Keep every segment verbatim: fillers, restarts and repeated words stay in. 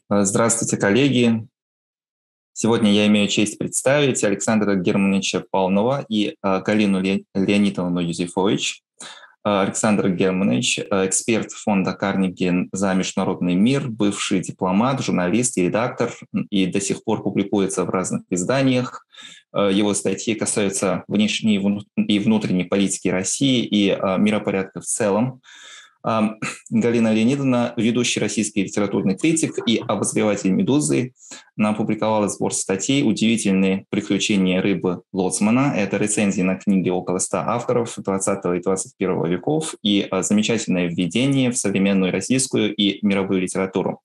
Здравствуйте, коллеги. Сегодня я имею честь представить Александра Германовича Павлова и Галину Леонидовну Юзефович. Александр Германович – эксперт фонда Карнеги за международный мир, бывший дипломат, журналист и редактор, и до сих пор публикуется в разных изданиях. Его статьи касаются внешней и внутренней политики России и миропорядка в целом. Галина Леонидовна, ведущий российский литературный критик и обозреватель «Медузы», она опубликовала сбор статей «Удивительные приключения рыбы Лоцмана». Это рецензии на книги около ста авторов двадцатого и двадцать первого веков и замечательное введение в современную российскую и мировую литературу.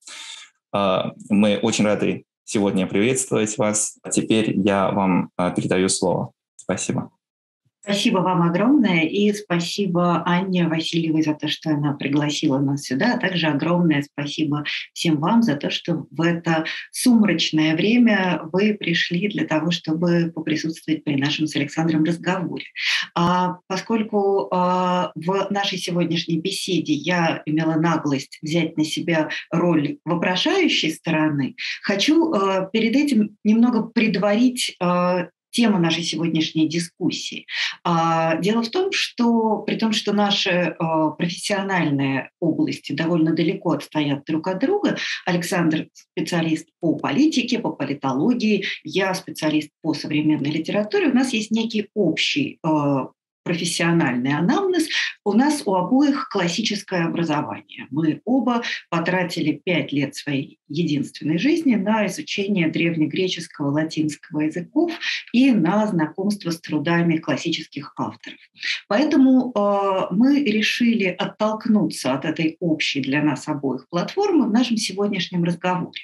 Мы очень рады сегодня приветствовать вас. Теперь я вам передаю слово. Спасибо. Спасибо вам огромное, и спасибо Анне Васильевой за то, что она пригласила нас сюда, а также огромное спасибо всем вам за то, что в это сумрачное время вы пришли для того, чтобы поприсутствовать при нашем с Александром разговоре. А поскольку а, в нашей сегодняшней беседе я имела наглость взять на себя роль вопрошающей стороны, хочу а, перед этим немного предварить а, тема нашей сегодняшней дискуссии. Дело в том, что при том, что наши профессиональные области довольно далеко отстоят друг от друга, Александр специалист по политике, по политологии, я специалист по современной литературе, у нас есть некий общий профессиональный анамнез. У нас у обоих классическое образование. Мы оба потратили пять лет своей единственной жизни на изучение древнегреческого, латинского языков и на знакомство с трудами классических авторов. Поэтому э, мы решили оттолкнуться от этой общей для нас обоих платформы в нашем сегодняшнем разговоре.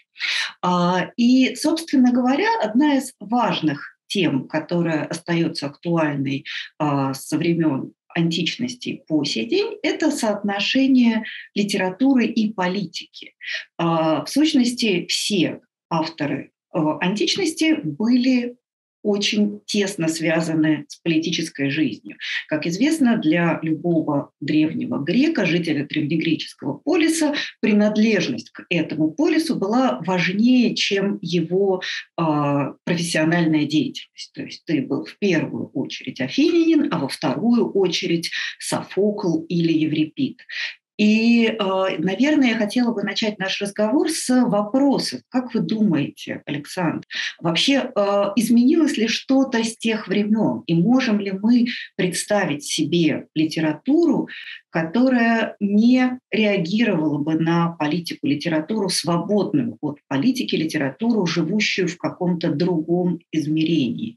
Э, и, собственно говоря, одна из важных тем, которая остается актуальной э, со времен античности по сей день, это соотношение литературы и политики. Э, в сущности, все авторы э, античности были очень тесно связаны с политической жизнью. Как известно, для любого древнего грека, жителя древнегреческого полиса, принадлежность к этому полису была важнее, чем его э, профессиональная деятельность. То есть ты был в первую очередь афинянин, а во вторую очередь Софокл или Еврипид. И, наверное, я хотела бы начать наш разговор с вопроса. Как вы думаете, Александр, вообще изменилось ли что-то с тех времен? И можем ли мы представить себе литературу, которая не реагировала бы на политику, литературу свободную от политики, литературу, живущую в каком-то другом измерении?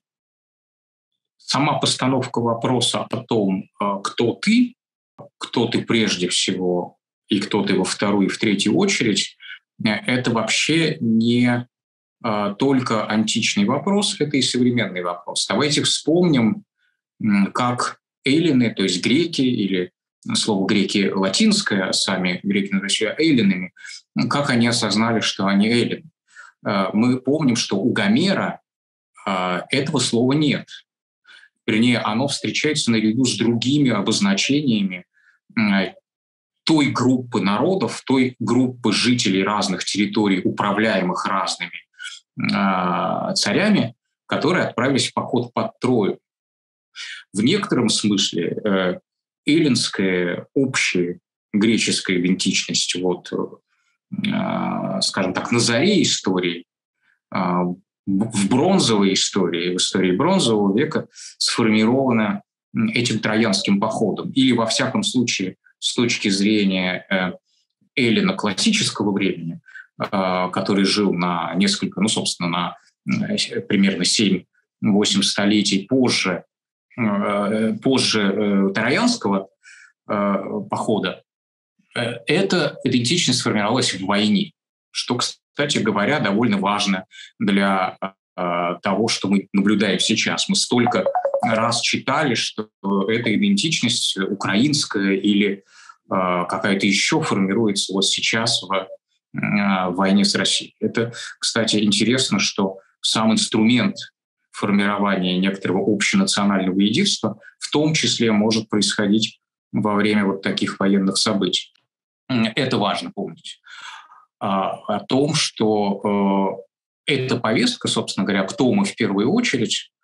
Сама постановка вопроса о том, кто ты, кто ты прежде всего и кто ты во вторую и в третью очередь, это вообще не а, только античный вопрос, это и современный вопрос. Давайте вспомним, как эллины, то есть греки, или слово греки латинское, а сами греки называют эллинами, как они осознали, что они эллины. Мы помним, что у Гомера этого слова нет. Вернее, оно встречается наряду с другими обозначениями той группы народов, той группы жителей разных территорий, управляемых разными э, царями, которые отправились в поход под Трою. В некотором смысле э, эллинская общая греческая идентичность, вот, э, скажем так, на заре истории, э, в бронзовой истории, в истории бронзового века сформирована этим троянским походом. Или, во всяком случае, с точки зрения э, эллина классического времени, э, который жил на несколько, ну, собственно, на э, примерно семь-восемь столетий позже, э, позже э, троянского э, похода, э, эта идентичность сформировалась в войне, что, кстати говоря, довольно важно для э, того, что мы наблюдаем сейчас. Мы столько раз читали, что эта идентичность украинская или э, какая-то еще формируется вот сейчас в, э, в войне с Россией. Это, кстати, интересно, что сам инструмент формирования некоторого общенационального единства в том числе может происходить во время вот таких военных событий. Это важно помнить. о том, что эта повестка, собственно говоря, кто мы в первую очередь,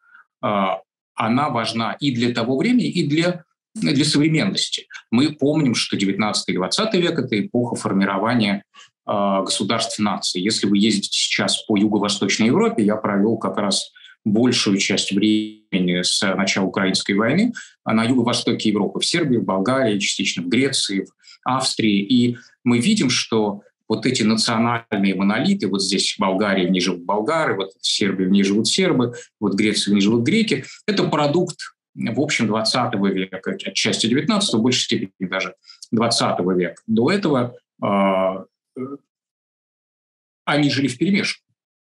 она важна и для того времени, и для, для современности. Мы помним, что девятнадцатый и двадцатый век – это эпоха формирования государств наций. Если вы ездите сейчас по Юго-Восточной Европе, я провел как раз большую часть времени с начала Украинской войны на юго-востоке Европы, в Сербии, в Болгарии, частично в Греции, в Австрии. И мы видим, что вот эти национальные монолиты, вот здесь в Болгарии в ней живут болгары, вот в Сербии в ней живут сербы, вот в Греции в ней живут греки, это продукт, в общем, двадцатого века, отчасти девятнадцатого, в большей степени даже двадцатого века. До этого э, они жили вперемешку.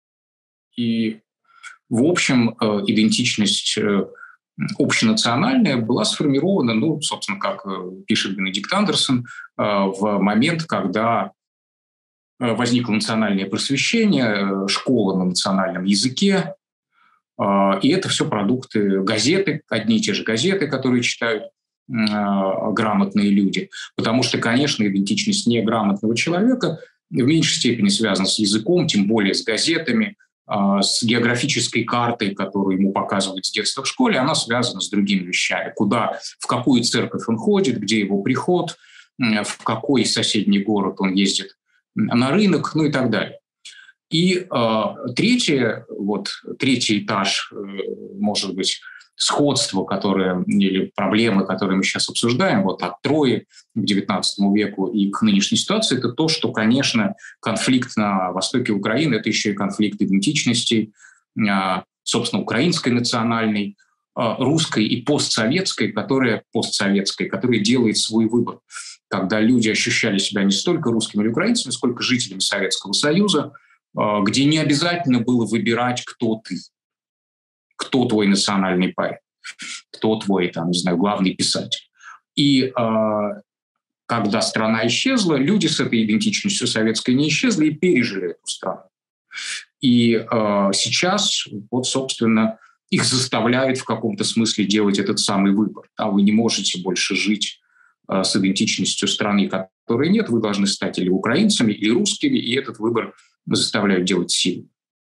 И в общем, идентичность общенациональная была сформирована, ну, собственно, как пишет Бенедикт Андерсон, в момент, когда возникло национальное просвещение, школа на национальном языке, и это все продукты газеты, одни и те же газеты, которые читают грамотные люди, потому что, конечно, идентичность неграмотного человека в меньшей степени связана с языком, тем более с газетами, с географической картой, которую ему показывают с детства в школе, она связана с другими вещами. Куда, в какую церковь он ходит, где его приход, в какой соседний город он ездит на рынок, ну и так далее. И э, третье, вот, третий этаж, э, может быть, сходство, которое, или проблемы, которые мы сейчас обсуждаем, вот от Трои к девятнадцатому веку и к нынешней ситуации, это то, что, конечно, конфликт на востоке Украины – это еще и конфликт идентичностей, собственно, украинской национальной, русской и постсоветской, которая постсоветской, которая делает свой выбор. Когда люди ощущали себя не столько русскими или украинцами, сколько жителями Советского Союза, где не обязательно было выбирать, кто ты. Кто твой национальный поэт, кто твой, там, не знаю, главный писатель. И э, когда страна исчезла, люди с этой идентичностью советской не исчезли и пережили эту страну. И э, сейчас, вот, собственно, их заставляют в каком-то смысле делать этот самый выбор. А вы не можете больше жить э, с идентичностью страны, которой нет, вы должны стать или украинцами, или русскими, и этот выбор заставляют делать силой.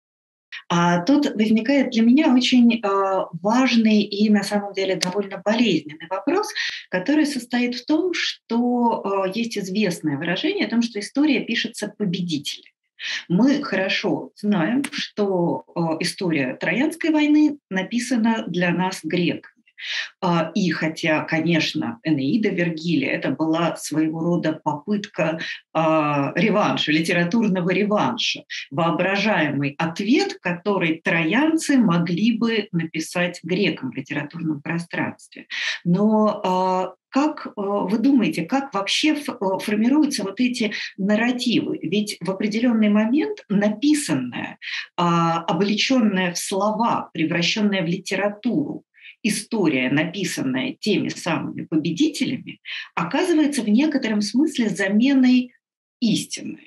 А тут возникает для меня очень э, важный и на самом деле довольно болезненный вопрос, который состоит в том, что э, есть известное выражение о том, что история пишется победителями. Мы хорошо знаем, что э, история Троянской войны написана для нас греками. И хотя, конечно, Энеида Вергилия – это была своего рода попытка э, реванша, литературного реванша, воображаемый ответ, который троянцы могли бы написать грекам в литературном пространстве. Но э, как вы думаете, как вообще формируются вот эти нарративы? Ведь в определенный момент написанное, облеченное в слова, превращенное в литературу, история, написанная теми самыми победителями, оказывается в некотором смысле заменой истины.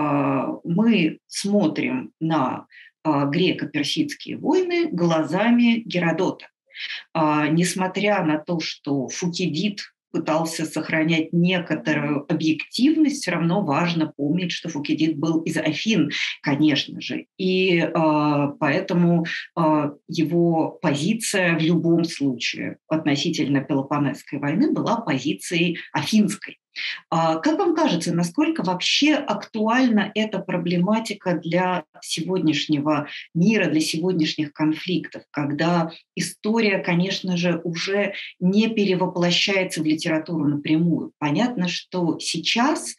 Мы смотрим на греко-персидские войны глазами Геродота. Несмотря на то, что Фукидид пытался сохранять некоторую объективность, все равно важно помнить, что Фукидид был из Афин, конечно же. И э, поэтому э, его позиция в любом случае относительно Пелопоннесской войны была позицией афинской. Как вам кажется, насколько вообще актуальна эта проблематика для сегодняшнего мира, для сегодняшних конфликтов, когда история, конечно же, уже не перевоплощается в литературу напрямую? Понятно, что сейчас,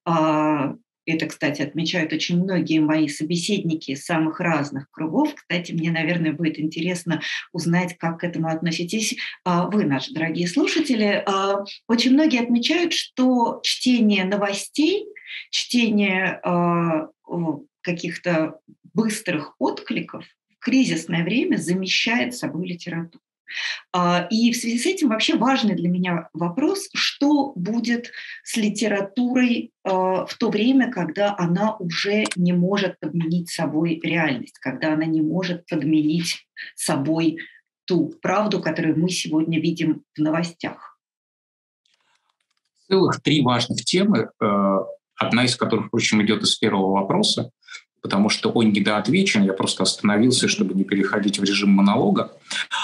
это, кстати, отмечают очень многие мои собеседники из самых разных кругов. Кстати, мне, наверное, будет интересно узнать, как к этому относитесь вы, наши дорогие слушатели. Очень многие отмечают, что чтение новостей, чтение каких-то быстрых откликов в кризисное время замещает собой литературу. И в связи с этим вообще важный для меня вопрос, что будет с литературой в то время, когда она уже не может подменить собой реальность, когда она не может подменить собой ту правду, которую мы сегодня видим в новостях. Целых три важных темы. одна из которых, впрочем, идет из первого вопроса, потому что он недоотвечен, я просто остановился, чтобы не переходить в режим монолога.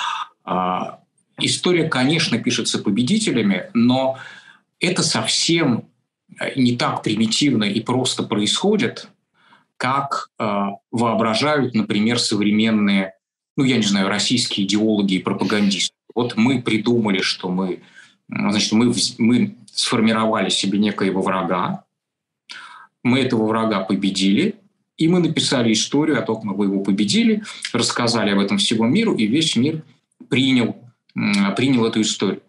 А, история, конечно, пишется победителями, но это совсем не так примитивно и просто происходит, как э, воображают, например, современные, ну, я не знаю, российские идеологи и пропагандисты. Вот мы придумали, что мы, значит, мы, мы сформировали себе некоего врага, мы этого врага победили, и мы написали историю о том, как мы его победили, рассказали об этом всему миру, и весь мир принял, э, принял эту историю.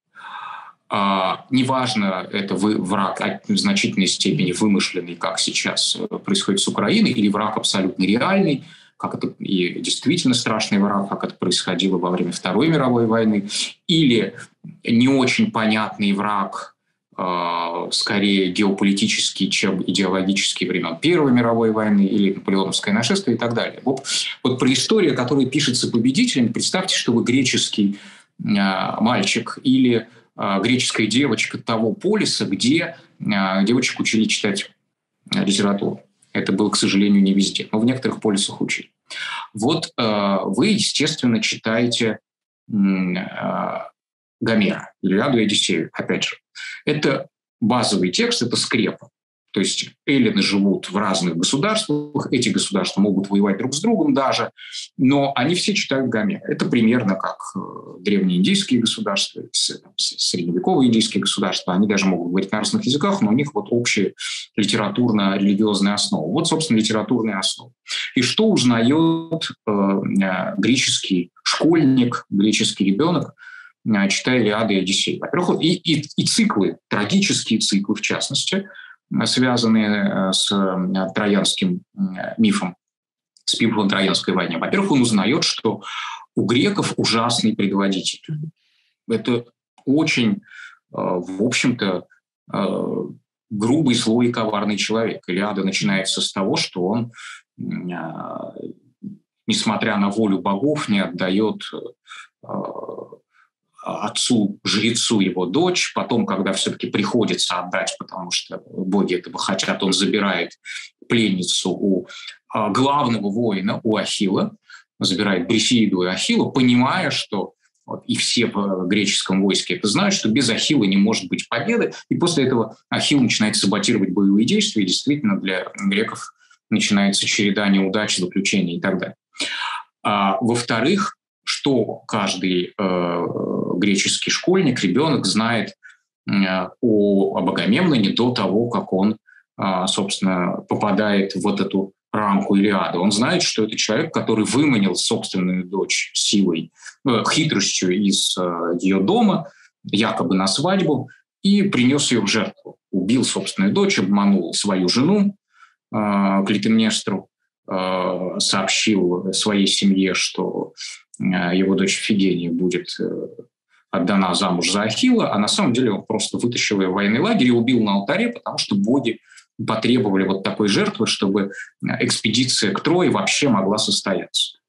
А, неважно, это вы, враг в значительной степени вымышленный, как сейчас происходит с Украиной, или враг абсолютно реальный, как это и действительно страшный враг, как это происходило во время Второй мировой войны, или не очень понятный враг, э, скорее геополитический, чем идеологический, времен Первой мировой войны, или наполеоновское нашествие и так далее. Вот, вот про историю, которая пишется победителями, представьте, что вы греческий э, мальчик или греческая девочка того полиса, где девочек учили читать литературу. Это было, к сожалению, не везде, но в некоторых полисах учили. Вот вы, естественно, читаете Гомера, Илиаду и Одиссею, опять же. Это базовый текст, это скрепа. То есть эллины живут в разных государствах, эти государства могут воевать друг с другом даже, но они все читают Гомера. Это примерно как древние индийские государства, средневековые индийские государства. Они даже могут говорить на разных языках, но у них вот общая литературно-религиозная основа. Вот, собственно, литературная основа. И что узнает э, греческий школьник, греческий ребенок, читая Илиаду и Одиссею? Во-первых, и, и, и циклы, трагические циклы, в частности, связанные с троянским мифом, с мифом Троянской войны. Во-первых, он узнает, что у греков ужасный предводитель. Это очень, в общем-то, грубый, злой и коварный человек. Илиада начинается с того, что он, несмотря на волю богов, не отдает отцу-жрецу его дочь. Потом, когда все-таки приходится отдать, потому что боги этого хотят, он забирает пленницу у главного воина, у Ахилла, забирает Брисеиду и Ахилла, понимая, что вот, и все в греческом войске это знают, что без Ахилла не может быть победы. И после этого Ахилл начинает саботировать боевые действия, и действительно для греков начинается череда неудач, заключений и так далее. А, во-вторых, что каждый э, греческий школьник, ребенок знает э, о, об Агамемноне до того, как он, э, собственно, попадает в вот эту рамку Илиады. Он знает, что это человек, который выманил собственную дочь силой, э, хитростью из э, ее дома, якобы на свадьбу, и принес ее в жертву. Убил собственную дочь, обманул свою жену э, Клитемнестру, э, сообщил своей семье, что его дочь Фигения будет отдана замуж за Ахилла, а на самом деле он просто вытащил ее в военный лагерь и убил на алтаре, потому что боги потребовали вот такой жертвы, чтобы экспедиция к Трое вообще могла состояться.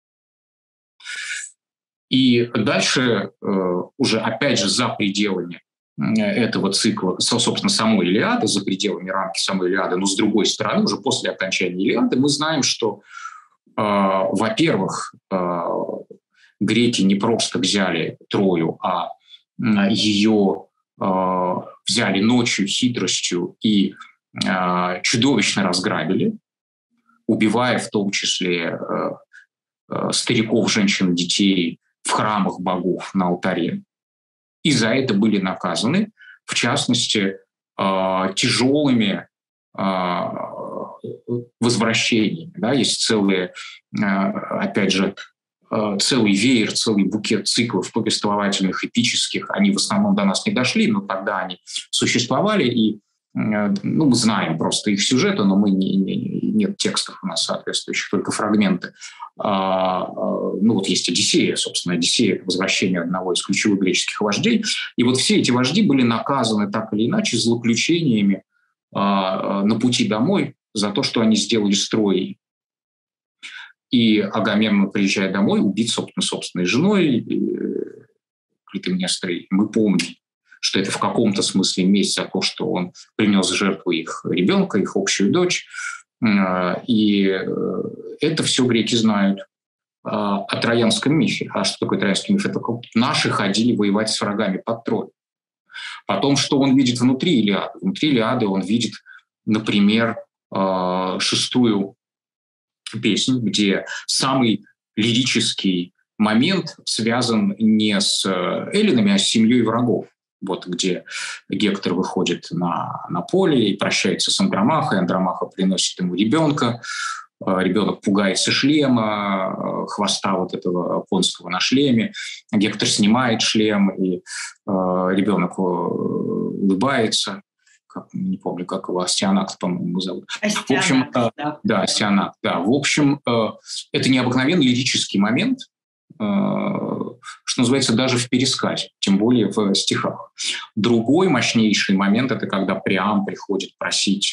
И дальше уже, опять же, за пределами этого цикла, собственно, самой Илиады, за пределами рамки самой Илиады, но с другой стороны, уже после окончания Илиады, мы знаем, что во-первых, греки не просто взяли Трою, а ее взяли ночью, хитростью и чудовищно разграбили, убивая в том числе стариков, женщин, детей в храмах богов на алтаре. И за это были наказаны, в частности, тяжелыми возвращениями. Да? Есть целые, опять же, целый веер, целый букет циклов повествовательных, эпических. Они в основном до нас не дошли, но тогда они существовали, и ну, мы знаем просто их сюжеты, но мы не, не, нет текстов у нас соответствующих, только фрагменты. А, ну вот есть Одиссея, собственно, Одиссея — это возвращение одного из ключевых греческих вождей. И вот все эти вожди были наказаны так или иначе злоключениями а, на пути домой за то, что они сделали с Троей. И Агамемнон, приезжая домой, убит собственно, собственной женой Клитемнестрой. Мы помним, что это в каком-то смысле месть за то, что он принес в жертву их ребенка, их общую дочь. И это все греки знают о троянском мифе. А что такое троянский миф? Это наши ходили воевать с врагами под Трою. Потом, что он видит внутри Илиады? Внутри Илиады он видит, например, шестую песнь, где самый лирический момент связан не с эллинами, а с семьей врагов. Вот где Гектор выходит на, на поле и прощается с Андромахой. Андромаха приносит ему ребенка. Ребенок пугается шлема, хвоста вот этого конского на шлеме. Гектор снимает шлем, и э, ребенок улыбается. Как, не помню, как его, Астианакт, по-моему, зовут. Астианакт, в общем, да. Э, да, Астианакт, да. В общем, э, это необыкновенно лирический момент, э, что называется, даже в пересказе, тем более в стихах. Другой мощнейший момент – это когда Приам приходит просить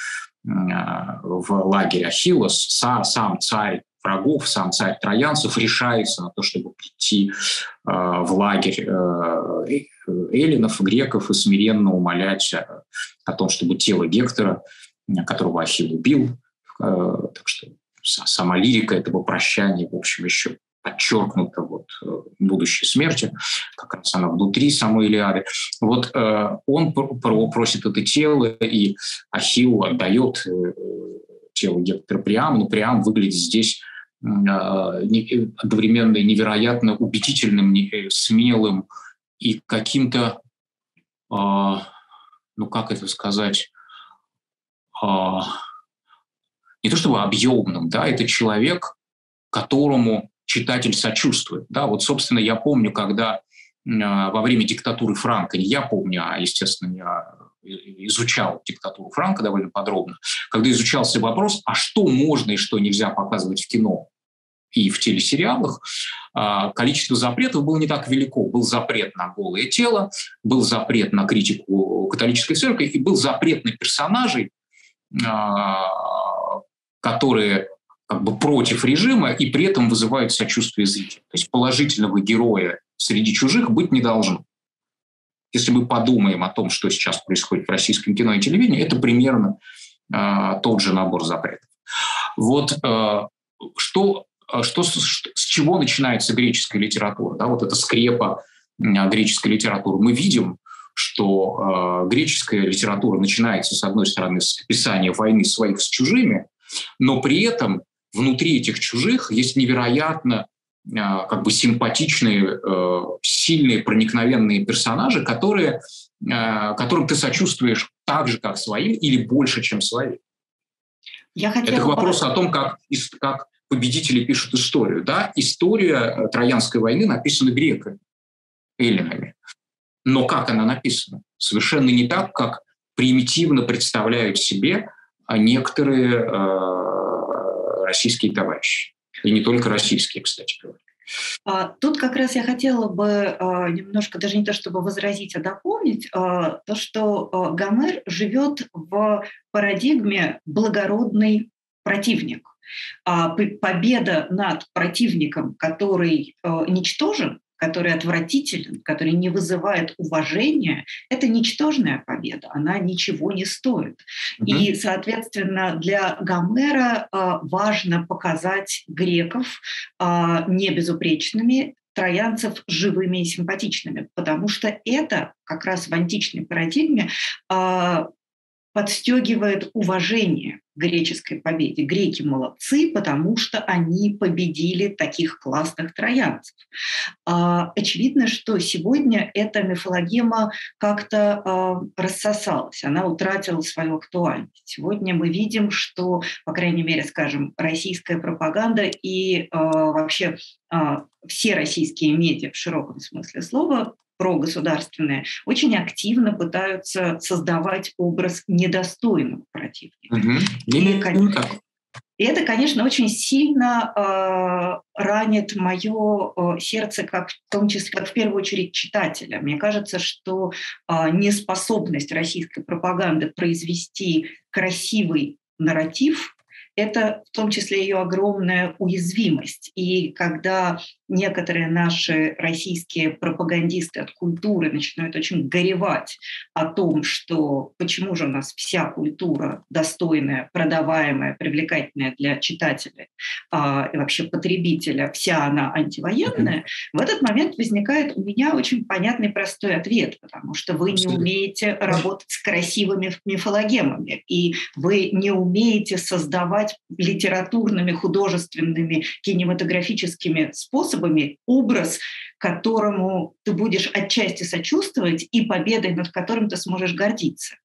в лагерь Ахиллос, сам царь врагов, сам царь троянцев решается на то, чтобы прийти в лагерь эллинов, греков и смиренно умолять о том, чтобы тело Гектора, которого Ахилл убил, так что сама лирика этого прощания, в общем, еще подчеркнута вот будущей смерти, как раз она внутри самой Илиады. Вот э, он просит это тело, и Ахилл отдает э, тело Гектора Приаму, но Приам выглядит здесь э, одновременно невероятно убедительным, смелым и каким-то, э, ну как это сказать, э, не то чтобы объемным, да, это человек, которому читатель сочувствует. Да, вот, собственно, я помню, когда э, во время диктатуры Франка, не я помню, а, естественно, я изучал диктатуру Франка довольно подробно, когда изучался вопрос, а что можно и что нельзя показывать в кино и в телесериалах, э, количество запретов было не так велико. Был запрет на голое тело, был запрет на критику католической церкви и был запрет на персонажей, э, которые как бы против режима и при этом вызывают сочувствие зрителя. То есть положительного героя среди чужих быть не должно. Если мы подумаем о том, что сейчас происходит в российском кино и телевидении, это примерно э, тот же набор запретов. Вот э, что, что, с чего начинается греческая литература? Да, вот эта скрепа э, греческой литературы. Мы видим, что э, греческая литература начинается, с одной стороны, с описания войны своих с чужими, но при этом внутри этих чужих есть невероятно э, как бы симпатичные, э, сильные, проникновенные персонажи, которые, э, которым ты сочувствуешь так же, как своим, или больше, чем своим. Я хотела... Это вопрос о том, как, как победители пишут историю. Да? История Троянской войны написана греками, эллинами. Но как она написана? Совершенно не так, как примитивно представляют себе некоторые э, российские товарищи. И не только российские, кстати говоря. Тут как раз я хотела бы немножко, даже не то чтобы возразить, а дополнить, то, что Гомер живет в парадигме благородный противник. Победа над противником, который ничтожен, который отвратителен, который не вызывает уважения, это ничтожная победа, она ничего не стоит. Mm-hmm. И, соответственно, для Гомера э, важно показать греков э, небезупречными, троянцев живыми и симпатичными, потому что это как раз в античной парадигме э, подстегивает уважение к греческой победе. Греки молодцы, потому что они победили таких классных троянцев. Очевидно, что сегодня эта мифологема как-то рассосалась, она утратила свою актуальность. Сегодня мы видим, что, по крайней мере, скажем, российская пропаганда и вообще все российские медиа в широком смысле слова прогосударственные, очень активно пытаются создавать образ недостойного противника. Угу. И, конечно, и это, конечно, очень сильно э, ранит мое э, сердце, как, в том числе, как в первую очередь читателя. Мне кажется, что э, неспособность российской пропаганды произвести красивый нарратив это в том числе ее огромная уязвимость. И когда некоторые наши российские пропагандисты от культуры начинают очень горевать о том, что почему же у нас вся культура достойная, продаваемая, привлекательная для читателя а, и вообще потребителя, вся она антивоенная, в этот момент возникает у меня очень понятный простой ответ, потому что вы не умеете работать с красивыми мифологемами, и вы не умеете создавать литературными, художественными, кинематографическими способами образ, которому ты будешь отчасти сочувствовать, и победой, над которым ты сможешь гордиться.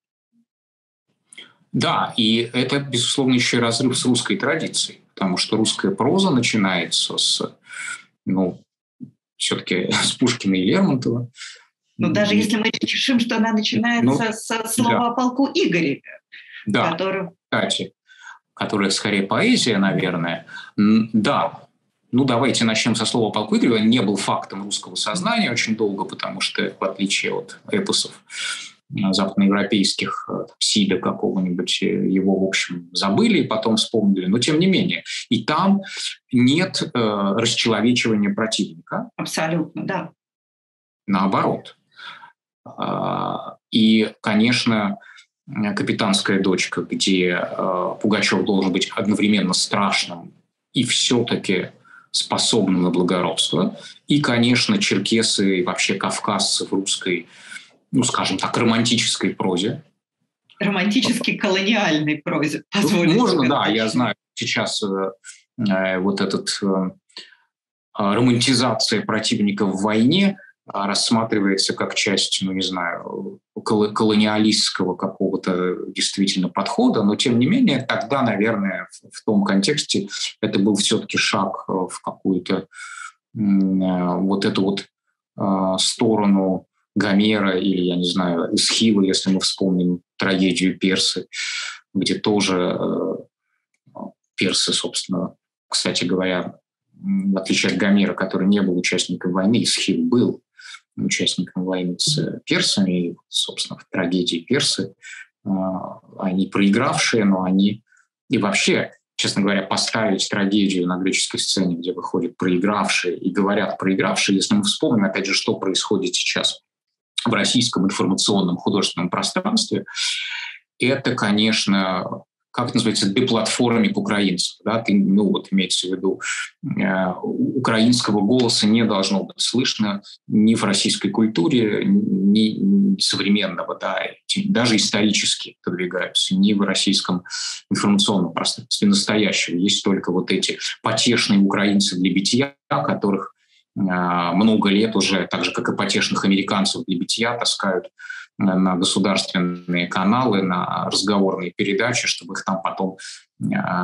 Да, и это, безусловно, еще и разрыв с русской традицией, потому что русская проза начинается с, ну, все-таки с Пушкина и Лермонтова. Но даже и, если мы решим, что она начинается ну, со слова да. о полку Игореве. Да, который... кстати, которая скорее поэзия, наверное. Да, ну давайте начнем со слова о полку Игореве. Он не был фактом русского сознания очень долго, потому что, в отличие от эпосов западноевропейских, Сида какого-нибудь, его, в общем, забыли и потом вспомнили. Но тем не менее. И там нет э, расчеловечивания противника. Абсолютно, да. Наоборот. И, конечно, «Капитанская дочка», где э, Пугачев должен быть одновременно страшным и все-таки способным на благородство. И, конечно, черкесы и вообще кавказцы в русской, ну, скажем так, романтической прозе. Романтической колониальной прозе. Ну, можно, да, я знаю. Сейчас э, вот этот э, романтизация противника в войне рассматривается как часть, ну, не знаю, колониалистского какого-то действительно подхода, но, тем не менее, тогда, наверное, в, в том контексте это был все-таки шаг в какую-то э, вот эту вот э, сторону Гомера или, я не знаю, Эсхила, если мы вспомним трагедию «Персы», где тоже э, персы, собственно, кстати говоря, в отличие от Гомера, который не был участником войны, Эсхил был участником войны с персами, и, собственно, в трагедии «Персы» э, они проигравшие, но они и вообще, честно говоря, поставить трагедию на греческой сцене, где выходят проигравшие и говорят проигравшие, если мы вспомним, опять же, что происходит сейчас в российском информационном художественном пространстве, это, конечно, как это называется, деплатформинг украинцев. Да? Ты, ну, вот имеется в виду, э, украинского голоса не должно быть слышно ни в российской культуре, ни, ни современного, да, даже исторически подвигаются, ни в российском информационном пространстве настоящего. Есть только вот эти потешные украинцы для битья, которых э, много лет уже, так же, как и потешных американцев для битья, таскают на государственные каналы, на разговорные передачи, чтобы их там потом э,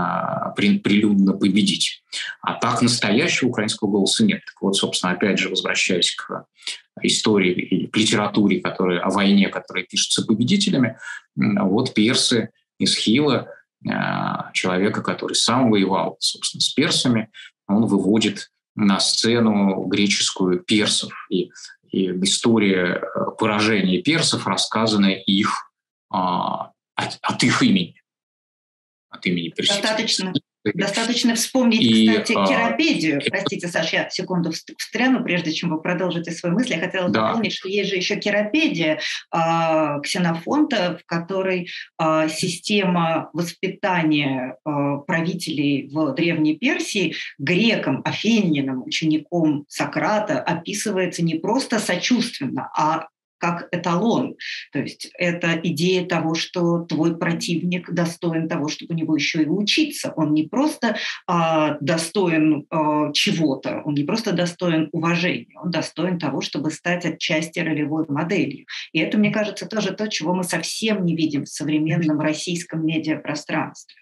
прилюдно победить. А так настоящего украинского голоса нет. Так вот, собственно, опять же, возвращаясь к истории и к литературе, которая, о войне, которая пишется победителями, вот персы, Эсхила, э, человека, который сам воевал, собственно, с персами, он выводит на сцену греческую персов. И И история поражения персов рассказана их, а, от, от их имени. От имени персидских. Достаточно, достаточно вспомнить, и, кстати, Киропедию. А, Простите, Саша, я секунду встряну, прежде чем вы продолжите свои мысли. Я хотела да. напомнить, что есть же еще Киропедия а, Ксенофонта, в которой а, система воспитания а, правителей в Древней Персии грекам, афинянам, учеником Сократа описывается не просто сочувственно, а как эталон. То есть это идея того, что твой противник достоин того, чтобы у него еще и учиться. Он не просто а, достоин а, чего-то, он не просто достоин уважения, он достоин того, чтобы стать отчасти ролевой моделью. И это, мне кажется, тоже то, чего мы совсем не видим в современном российском медиапространстве.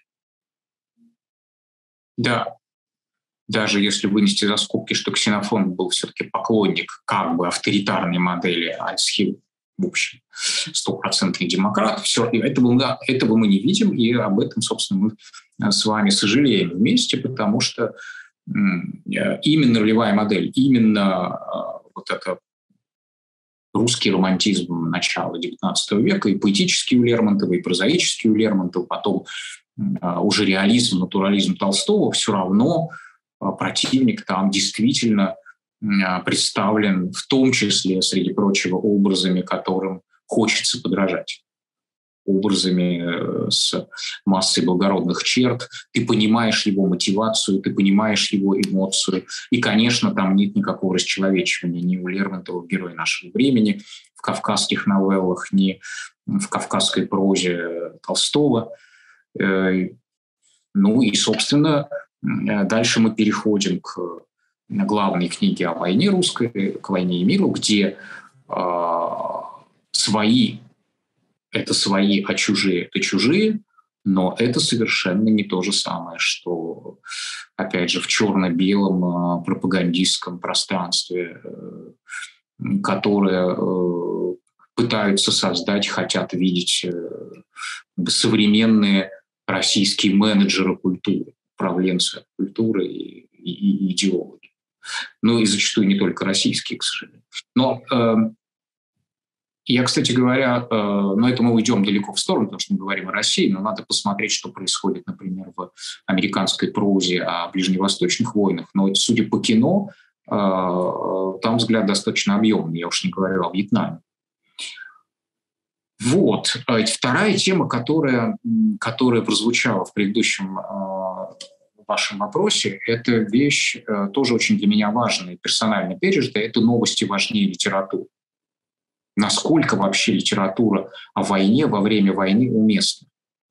Да. Даже если вынести за скобки, что Ксенофонт был все-таки поклонник как бы авторитарной модели, а Эсхил, в общем, стопроцентный демократ, все, этого, этого мы не видим, и об этом, собственно, мы с вами сожалеем вместе, потому что именно ролевая модель, именно вот это русский романтизм начала девятнадцатого века, и поэтический у Лермонтова, и прозаический у Лермонтова, потом уже реализм, натурализм Толстого, все равно противник там действительно представлен, в том числе, среди прочего, образами, которым хочется подражать. Образами с массой благородных черт. Ты понимаешь его мотивацию, ты понимаешь его эмоцию. И, конечно, там нет никакого расчеловечивания ни у Лермонтова, героя нашего времени, в кавказских новеллах, ни в кавказской прозе Толстого. Ну и, собственно, дальше мы переходим к главной книге о войне русской, к «Войне и миру», где э, свои – это свои, а чужие – это чужие, но это совершенно не то же самое, что, опять же, в черно-белом э, пропагандистском пространстве, э, которое э, пытаются создать, хотят видеть э, современные российские менеджеры культуры, управленцы культуры и, и, и идеологи. Ну и зачастую не только российские, к сожалению. Но э, я, кстати говоря, э, но это мы уйдем далеко в сторону, потому что мы говорим о России, но надо посмотреть, что происходит, например, в американской прозе о ближневосточных войнах. Но судя по кино, э, там взгляд достаточно объемный, я уж не говорю о Вьетнаме. Вот. Вторая тема, которая, которая прозвучала в предыдущем э, вашем вопросе, это вещь э, тоже очень для меня важная, персонально пережитая, это новости важнее литературы. Насколько вообще литература о войне во время войны уместна.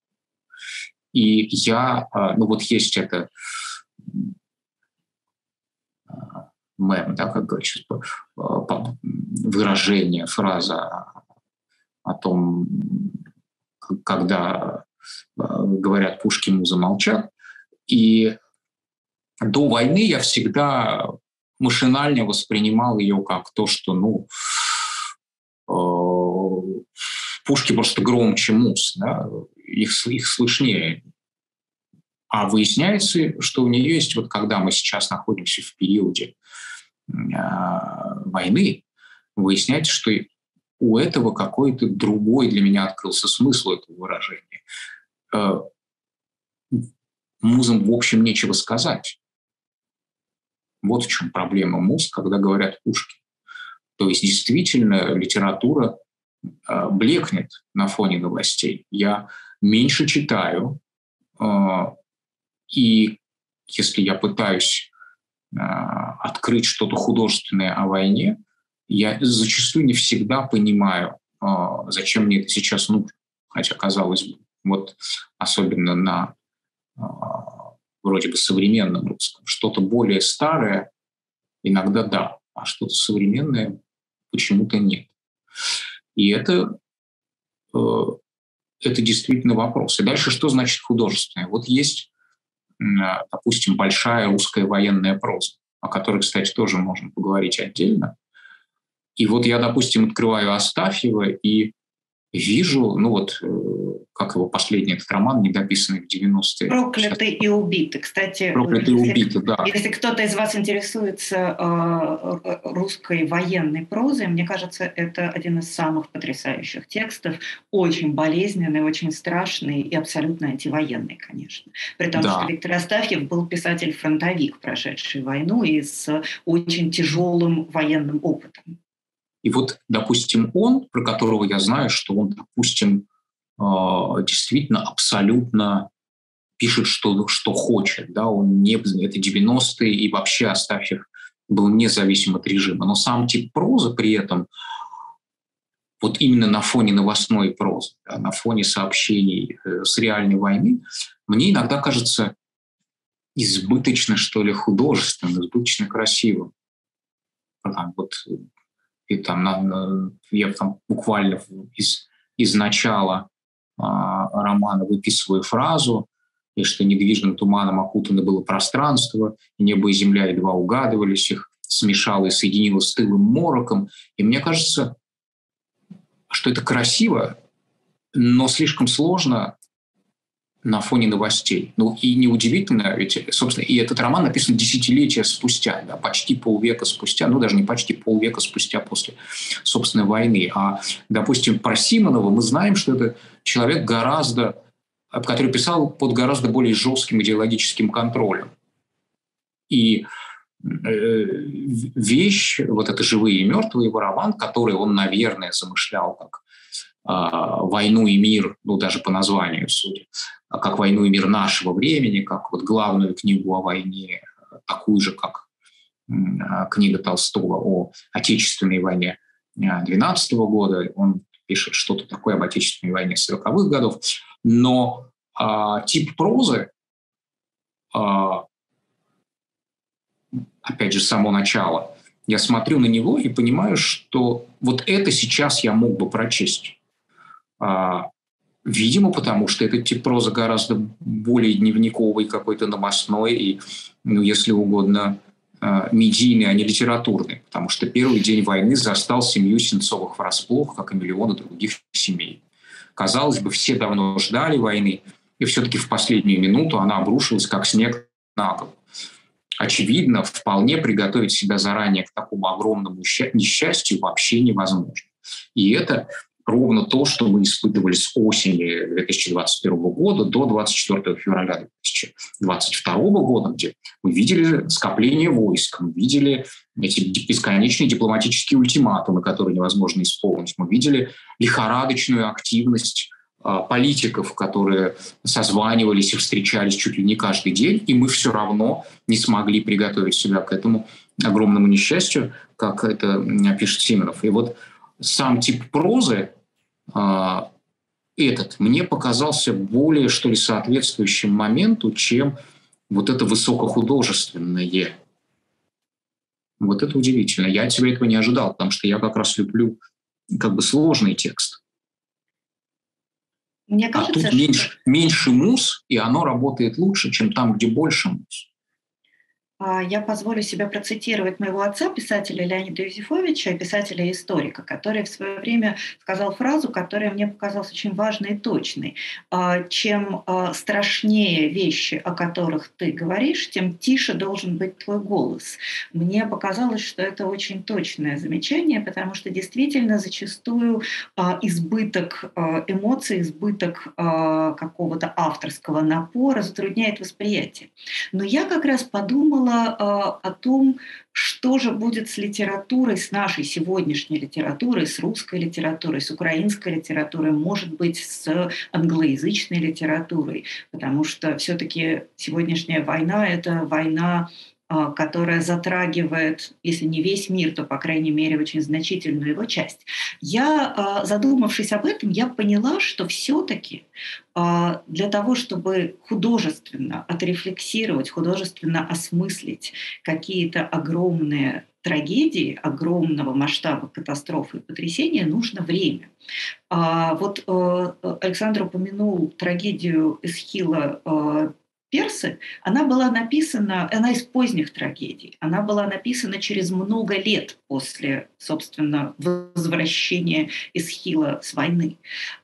И я, э, ну вот есть это э, мем, да, как говорится, э, выражение, фраза о том, когда э, говорят «пушки музы молчат». И до войны я всегда машинально воспринимал ее как то, что ну, э, пушки просто громче муз, да? их, их слышнее. А выясняется, что у нее есть, вот когда мы сейчас находимся в периоде э, войны, выясняется, что у этого какой-то другой для меня открылся смысл этого выражения. Э, Музам, в общем, нечего сказать. Вот в чем проблема муз, когда говорят «пушки». То есть действительно литература э, блекнет на фоне новостей. Я меньше читаю, э, и если я пытаюсь э, открыть что-то художественное о войне, я зачастую не всегда понимаю, э, зачем мне это сейчас нужно. Хотя, казалось бы, вот особенно на вроде бы современном русском. Что-то более старое иногда да, а что-то современное почему-то нет. И это, э, это действительно вопрос. И дальше что значит художественное? Вот есть, э, допустим, большая русская военная проза, о которой, кстати, тоже можно поговорить отдельно. И вот я, допустим, открываю Астафьева и вижу, ну вот, как его последний этот роман, недописанный в девяностые. «Проклятый и убитый». Кстати, «Проклятый и убитый», да. Если кто-то из вас интересуется э, русской военной прозой, мне кажется, это один из самых потрясающих текстов, очень болезненный, очень страшный и абсолютно антивоенный, конечно. При том, да. что Виктор Астафьев был писатель-фронтовик, прошедший войну и с очень тяжелым военным опытом. И вот, допустим, он, про которого я знаю, что он, допустим, действительно абсолютно пишет, что, что хочет. Да? Он не, это девяностые, и вообще Астафьев был независим от режима. Но сам тип прозы при этом, вот именно на фоне новостной прозы, да, на фоне сообщений э, с реальной войны, мне иногда кажется избыточно, что ли, художественным, избыточно красивым. Там, вот, и там, на, я там буквально из, из начала а, романа выписываю фразу, и что недвижным туманом окутано было пространство, и небо и земля едва угадывались, их смешало и соединило с тылым мороком. И мне кажется, что это красиво, но слишком сложно на фоне новостей. Ну и неудивительно, ведь, собственно, и этот роман написан десятилетия спустя, да, почти полвека спустя, ну даже не почти полвека спустя после собственной войны. А, допустим, про Симонова мы знаем, что это человек гораздо который писал под гораздо более жестким идеологическим контролем. И вещь, вот это «Живые и мертвые», его роман, который он, наверное, замышлял как э, «Войну и мир», ну, даже по названию, судя, как «Войну и мир» нашего времени, как вот главную книгу о войне, такую же, как э, книга Толстого о Отечественной войне двенадцатого года. Он пишет что-то такое об Отечественной войне сороковых годов. Но э, тип прозы, э, опять же, с самого начала, я смотрю на него и понимаю, что вот это сейчас я мог бы прочесть. А, видимо, потому что этот тип прозы гораздо более дневниковый, какой-то новостной и, ну, если угодно, медийный, а не литературный. Потому что первый день войны застал семью Сенцовых врасплох, как и миллионы других семей. Казалось бы, все давно ждали войны, и все-таки в последнюю минуту она обрушилась, как снег на голову. Очевидно, вполне приготовить себя заранее к такому огромному несчастью вообще невозможно. И это ровно то, что мы испытывали с осени две тысячи двадцать первого года до двадцать четвёртого февраля две тысячи двадцать второго года, где мы видели скопление войск, мы видели эти бесконечные дипломатические ультиматумы, которые невозможно исполнить, мы видели лихорадочную активность политиков, которые созванивались и встречались чуть ли не каждый день, и мы все равно не смогли приготовить себя к этому огромному несчастью, как это пишет Симонов. И вот сам тип прозы этот мне показался более, что ли, соответствующим моменту, чем вот это высокохудожественное. Вот это удивительно. Я от себя этого не ожидал, потому что я как раз люблю как бы сложный текст. Мне кажется, а тут что... меньше, меньше мус, и оно работает лучше, чем там, где больше мус. Я позволю себе процитировать моего отца, писателя Леонида Юзефовича, писателя и историка, который в свое время сказал фразу, которая мне показалась очень важной и точной. Чем страшнее вещи, о которых ты говоришь, тем тише должен быть твой голос. Мне показалось, что это очень точное замечание, потому что действительно зачастую избыток эмоций, избыток какого-то авторского напора затрудняет восприятие. Но я как раз подумала о том, что же будет с литературой, с нашей сегодняшней литературой, с русской литературой, с украинской литературой, может быть, с англоязычной литературой, потому что все-таки сегодняшняя война – это война, которая затрагивает, если не весь мир, то, по крайней мере, очень значительную его часть. Я, задумавшись об этом, я поняла, что все-таки для того, чтобы художественно отрефлексировать, художественно осмыслить какие-то огромные трагедии, огромного масштаба катастрофы и потрясения, нужно время. Вот Александр упомянул трагедию Эсхила «Персы», она была написана, она из поздних трагедий, она была написана через много лет после, собственно, возвращения Эсхила с войны.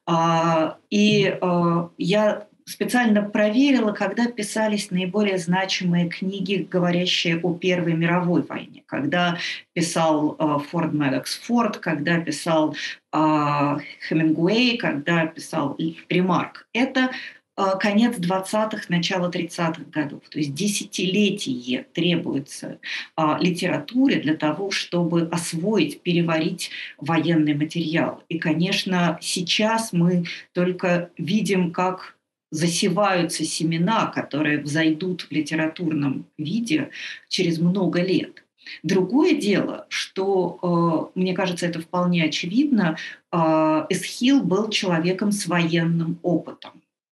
И я специально проверила, когда писались наиболее значимые книги, говорящие о Первой мировой войне, когда писал Форд Мэддокс Форд, когда писал Хемингуэй, когда писал Ремарк. Это конец двадцатых, начало тридцатых годов. То есть десятилетие требуется а, литературе для того, чтобы освоить, переварить военный материал. И, конечно, сейчас мы только видим, как засеваются семена, которые взойдут в литературном виде через много лет. Другое дело, что, мне кажется, это вполне очевидно, Эсхил был человеком с военным опытом.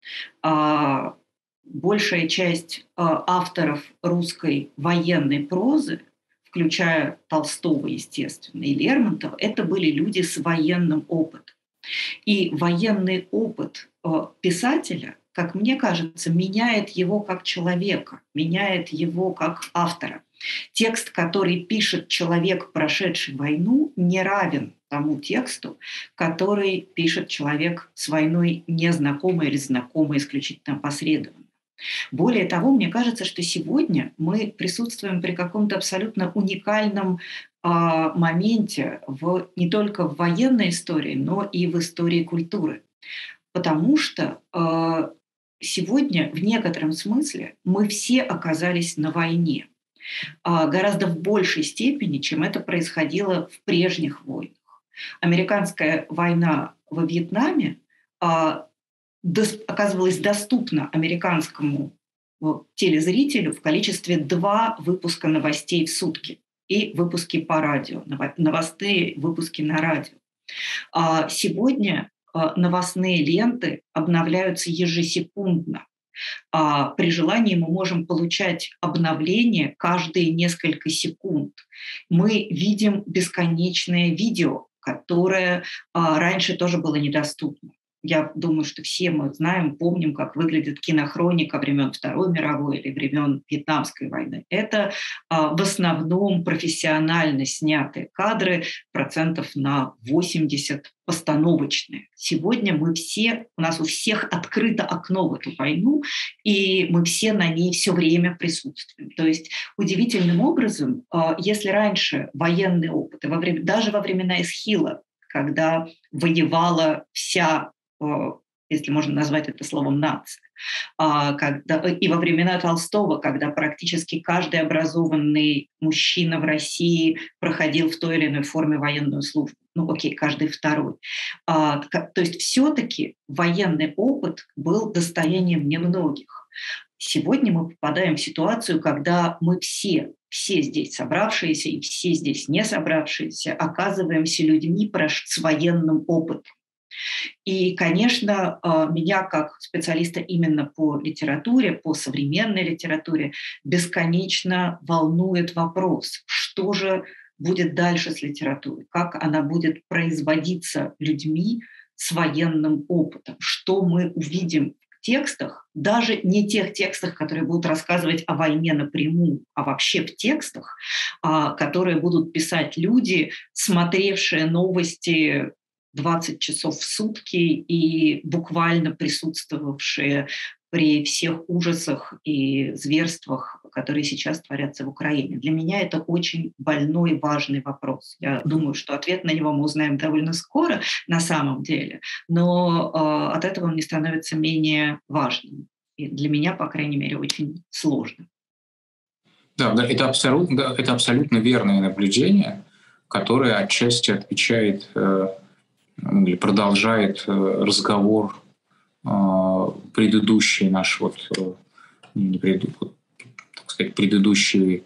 Большая часть авторов русской военной прозы, включая Толстого, естественно, и Лермонтова, это были люди с военным опытом. И военный опыт писателя, как мне кажется, меняет его как человека, меняет его как автора. Текст, который пишет человек, прошедший войну, не равен тому тексту, который пишет человек с войной незнакомый или знакомый исключительно опосредованно. Более того, мне кажется, что сегодня мы присутствуем при каком-то абсолютно уникальном э, моменте в, не только в военной истории, но и в истории культуры. Потому что э, сегодня в некотором смысле мы все оказались на войне, гораздо в большей степени, чем это происходило в прежних войнах. Американская война во Вьетнаме оказывалась доступна американскому телезрителю в количестве два выпуска новостей в сутки и выпуски по радио, новостные выпуски на радио. А сегодня новостные ленты обновляются ежесекундно. А при желании мы можем получать обновления каждые несколько секунд. Мы видим бесконечное видео, которое а, раньше тоже было недоступно. Я думаю, что все мы знаем, помним, как выглядит кинохроника времен Второй мировой или времен Вьетнамской войны. Это а, в основном профессионально снятые кадры, процентов на восемьдесят постановочные. Сегодня мы все, у нас у всех открыто окно в эту войну, и мы все на ней все время присутствуем. То есть удивительным образом, а, если раньше военный опыт, во время, даже во времена Эсхила, когда воевала вся, если можно назвать это словом, нация. Когда, и во времена Толстого, когда практически каждый образованный мужчина в России проходил в той или иной форме военную службу. Ну окей, каждый второй. То есть все-таки военный опыт был достоянием немногих. Сегодня мы попадаем в ситуацию, когда мы все, все здесь собравшиеся и все здесь не собравшиеся, оказываемся людьми с военным опытом. И, конечно, меня как специалиста именно по литературе, по современной литературе, бесконечно волнует вопрос, что же будет дальше с литературой, как она будет производиться людьми с военным опытом, что мы увидим в текстах, даже не тех текстах, которые будут рассказывать о войне напрямую, а вообще в текстах, которые будут писать люди, смотревшие новости двадцать часов в сутки и буквально присутствовавшие при всех ужасах и зверствах, которые сейчас творятся в Украине. Для меня это очень больной, важный вопрос. Я думаю, что ответ на него мы узнаем довольно скоро на самом деле, но э, от этого он не становится менее важным. И для меня, по крайней мере, очень сложным. Да, да, это абсолютно, это абсолютно верное наблюдение, которое отчасти отвечает э, или продолжает э, разговор предыдущий наш вот, не преду, так сказать, предыдущие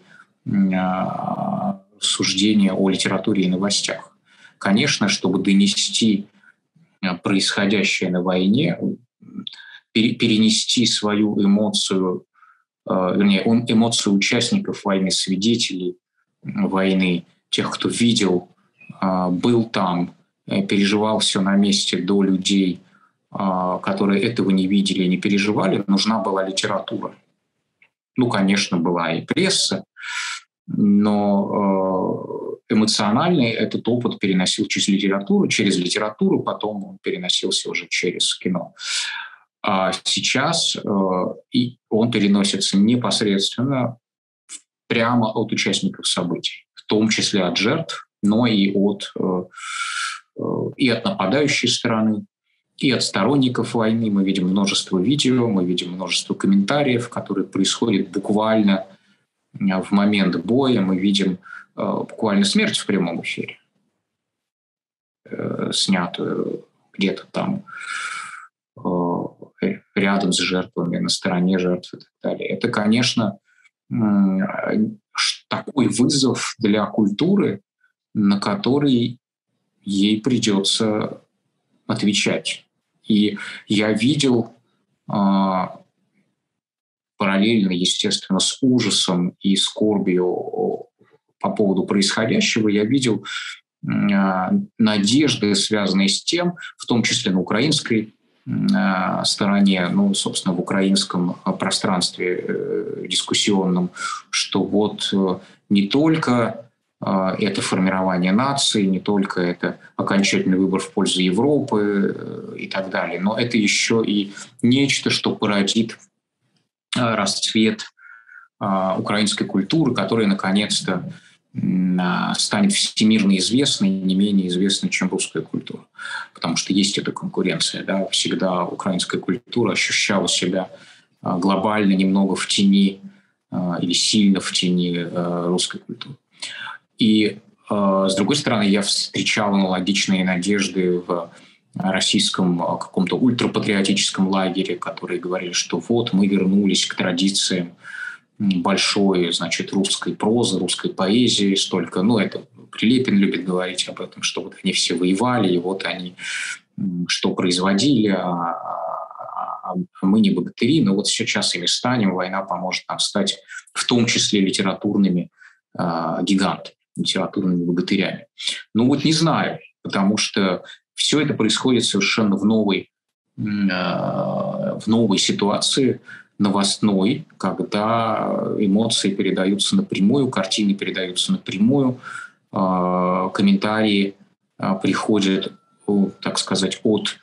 рассуждения о литературе и новостях. Конечно, чтобы донести происходящее на войне, перенести свою эмоцию, вернее, эмоцию участников войны, свидетелей войны, тех, кто видел, был там, переживал все на месте до людей, которые этого не видели и не переживали, нужна была литература. Ну, конечно, была и пресса, но эмоциональный этот опыт переносил через литературу, через литературу, потом он переносился уже через кино. А сейчас и он переносится непосредственно прямо от участников событий, в том числе от жертв, но и от, и от нападающей стороны, и от сторонников войны. Мы видим множество видео, мы видим множество комментариев, которые происходят буквально в момент боя. Мы видим э, буквально смерть в прямом эфире, э, снятую где-то там э, рядом с жертвами, на стороне жертв и так далее. Это, конечно, э, такой вызов для культуры, на который ей придется отвечать. И я видел э, параллельно, естественно, с ужасом и скорбью по поводу происходящего, я видел э, надежды, связанные с тем, в том числе на украинской э, стороне, ну, собственно, в украинском пространстве э, дискуссионном, что вот э, не только это формирование нации, не только это окончательный выбор в пользу Европы и так далее, но это еще и нечто, что породит расцвет украинской культуры, которая наконец-то станет всемирно известной, не менее известной, чем русская культура. Потому что есть эта конкуренция. Да? Всегда украинская культура ощущала себя глобально немного в тени или сильно в тени русской культуры. И, с другой стороны, я встречал аналогичные надежды в российском каком-то ультрапатриотическом лагере, которые говорили, что вот мы вернулись к традициям большой, значит, русской прозы, русской поэзии, столько, ну, это Прилепин любит говорить об этом, что вот они все воевали, и вот они что производили, а, а, а мы не богатыри, но вот сейчас ими станем, война поможет нам стать в том числе литературными а, гигантами, литературными богатырями. Ну вот не знаю, потому что все это происходит совершенно в новой, а, в новой ситуации, новостной, когда эмоции передаются напрямую, картины передаются напрямую, комментарии приходят, так сказать, от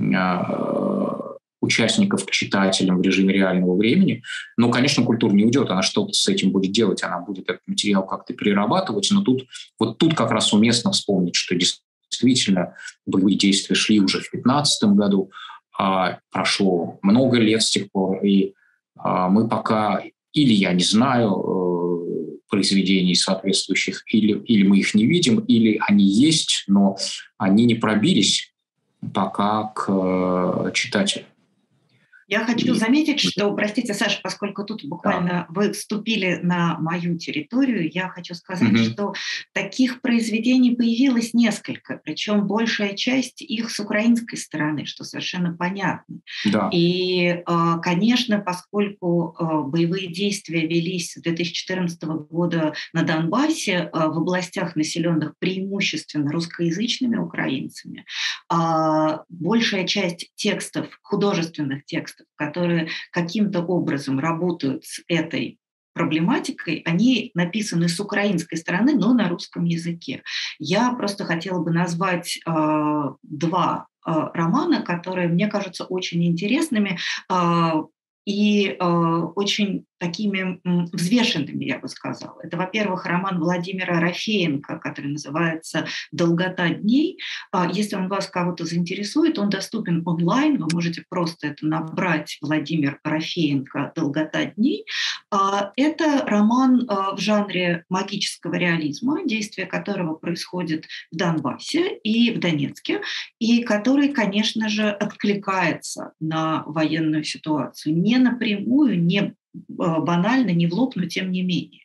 участников к читателям в режиме реального времени. Но, конечно, культура не уйдет, она что-то с этим будет делать, она будет этот материал как-то перерабатывать, но тут, вот тут как раз уместно вспомнить, что действительно боевые действия шли уже в две тысячи пятнадцатом году, а прошло много лет с тех пор, и а, мы пока, или я не знаю э, произведений соответствующих, или, или мы их не видим, или они есть, но они не пробились пока к э, читателю. Я хочу заметить, что, простите, Саша, поскольку тут буквально да. вы вступили на мою территорию, я хочу сказать, угу. что таких произведений появилось несколько, причем большая часть их с украинской стороны, что совершенно понятно. Да. И, конечно, поскольку боевые действия велись с две тысячи четырнадцатого года на Донбассе, в областях, населенных преимущественно русскоязычными украинцами, большая часть текстов, художественных текстов, которые каким-то образом работают с этой проблематикой, они написаны с украинской стороны, но на русском языке. Я просто хотела бы назвать э, два э, романа, которые мне кажутся очень интересными э, и э, очень такими м, взвешенными, я бы сказала. Это, во-первых, роман Владимира Рафеенко, который называется «Долгота дней». Если он вас кого-то заинтересует, он доступен онлайн, вы можете просто это набрать «Владимир Рафеенко. Долгота дней». Это роман в жанре магического реализма, действие которого происходит в Донбассе и в Донецке, и который, конечно же, откликается на военную ситуацию. Не напрямую, не банально, не в лоб, но тем не менее.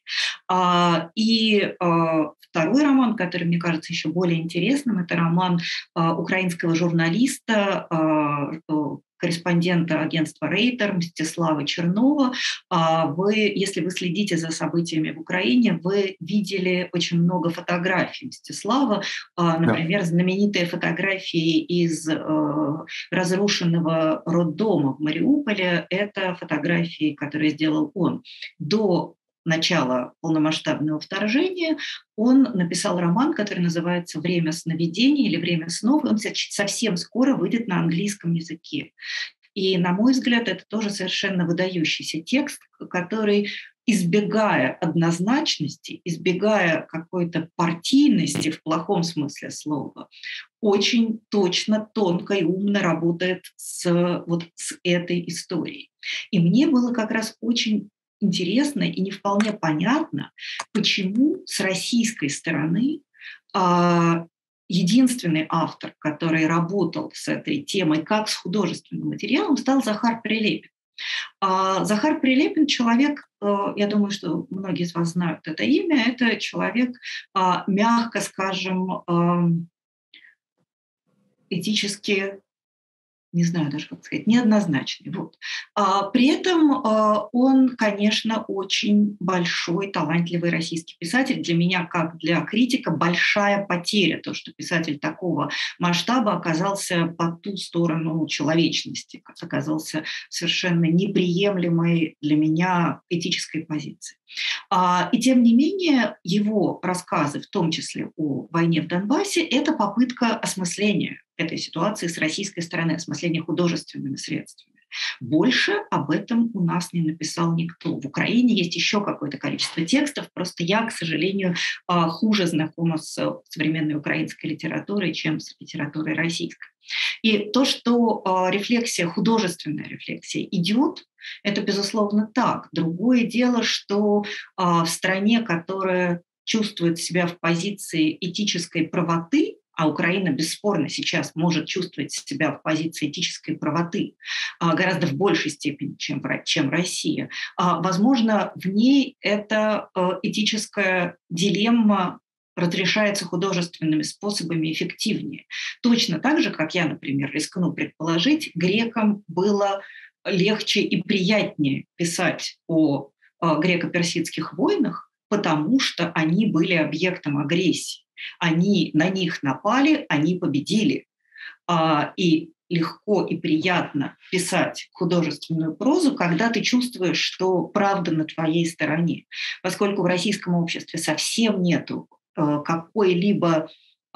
И второй роман, который мне кажется еще более интересным, это роман украинского журналиста, корреспондента агентства «Рейтер» Мстислава Чернова. Вы, если вы следите за событиями в Украине, вы видели очень много фотографий Мстислава, например, да. знаменитые фотографии из разрушенного роддома в Мариуполе. Это фотографии, которые сделал он до начала полномасштабного вторжения. Он написал роман, который называется «Время сновидений» или «Время снов». Он совсем скоро выйдет на английском языке. И, на мой взгляд, это тоже совершенно выдающийся текст, который, избегая однозначности, избегая какой-то партийности в плохом смысле слова, очень точно, тонко и умно работает с, вот, с этой историей. И мне было как раз очень интересно и не вполне понятно, почему с российской стороны а, единственный автор, который работал с этой темой как с художественным материалом, стал Захар Прилепин. А, Захар Прилепин — человек, а, я думаю, что многие из вас знают это имя, это человек, а, мягко скажем, а, этически, не знаю даже, как сказать, неоднозначный. Вот. А, при этом а, он, конечно, очень большой, талантливый российский писатель. Для меня, как для критика, большая потеря, то, что писатель такого масштаба оказался по ту сторону человечности, оказался совершенно неприемлемой для меня этической позицией. А, и тем не менее, его рассказы, в том числе о войне в Донбассе, это попытка осмысления этой ситуации с российской стороны, осмысления художественными средствами. Больше об этом у нас не написал никто. В Украине есть еще какое-то количество текстов, просто я, к сожалению, хуже знакома с современной украинской литературой, чем с литературой российской. И то, что рефлексия, художественная рефлексия идет, это, безусловно, так. Другое дело, что в стране, которая чувствует себя в позиции этической правоты, а Украина бесспорно сейчас может чувствовать себя в позиции этической правоты гораздо в большей степени, чем, чем Россия. Возможно, в ней эта этическая дилемма разрешается художественными способами эффективнее. Точно так же, как я, например, рискну предположить, грекам было легче и приятнее писать о греко-персидских войнах, потому что они были объектом агрессии. Они на них напали, они победили. И легко и приятно писать художественную прозу, когда ты чувствуешь, что правда на твоей стороне. Поскольку в российском обществе совсем нету какой-либо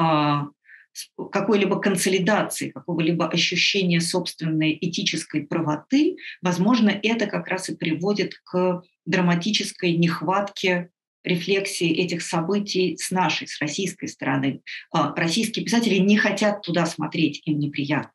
какой-либо консолидации, какого-либо ощущения собственной этической правоты, возможно, это как раз и приводит к драматической нехватке рефлексии этих событий с нашей, с российской стороны. Российские писатели не хотят туда смотреть, им неприятно.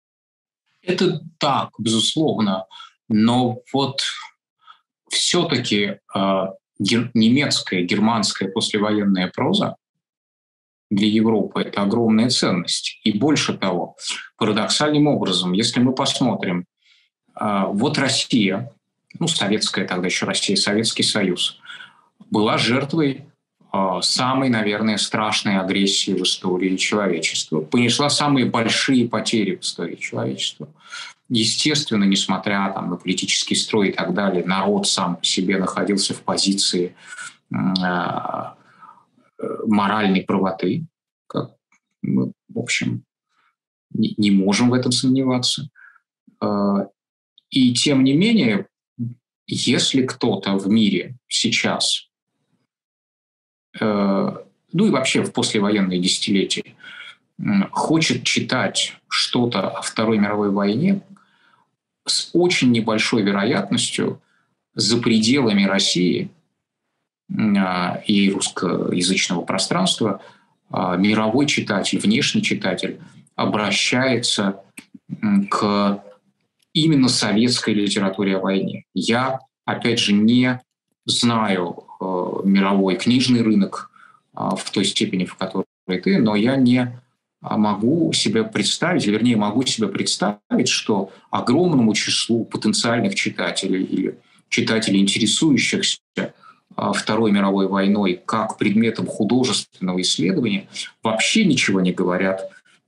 Это так, безусловно, но вот все-таки э, гер- немецкая, германская послевоенная проза для Европы – это огромная ценность. И больше того, парадоксальным образом, если мы посмотрим, э, вот Россия, ну, советская тогда еще Россия, Советский Союз, была жертвой э, самой, наверное, страшной агрессии в истории человечества, понесла самые большие потери в истории человечества. Естественно, несмотря там, на политический строй и так далее, народ сам по себе находился в позиции э, моральной правоты. Как мы, в общем, не, не можем в этом сомневаться. Э, и тем не менее, если кто-то в мире сейчас, э, ну и вообще в послевоенные десятилетия, э, хочет читать что-то о Второй мировой войне, с очень небольшой вероятностью за пределами России э, и русскоязычного пространства э, мировой читатель, внешний читатель обращается э, к именно советской литературе о войне. Я, опять же, не знаю э, мировой книжный рынок э, в той степени, в которой ты, но я не могу себе представить, вернее, могу себе представить, что огромному числу потенциальных читателей или читателей, интересующихся Второй мировой войной как предметом художественного исследования, вообще ничего не говорят